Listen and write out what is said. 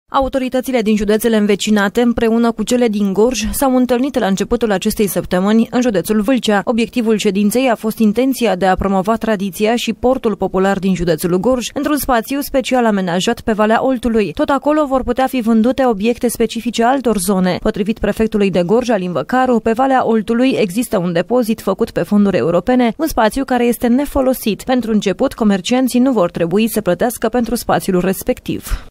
Autoritățile din județele învecinate, împreună cu cele din Gorj, s-au întâlnit la începutul acestei săptămâni în județul Vâlcea. Obiectivul ședinței a fost intenția de a promova tradiția și portul popular din județul Gorj într-un spațiu special amenajat pe Valea Oltului. Tot acolo vor putea fi vândute obiecte specifice altor zone. Potrivit prefectului de Gorj, Alin Văcaru, pe Valea Oltului există un depozit făcut pe fonduri europene, un spațiu care este nefolosit. Pentru început, comercianții nu vor trebui să plătească pentru spațiul respectiv.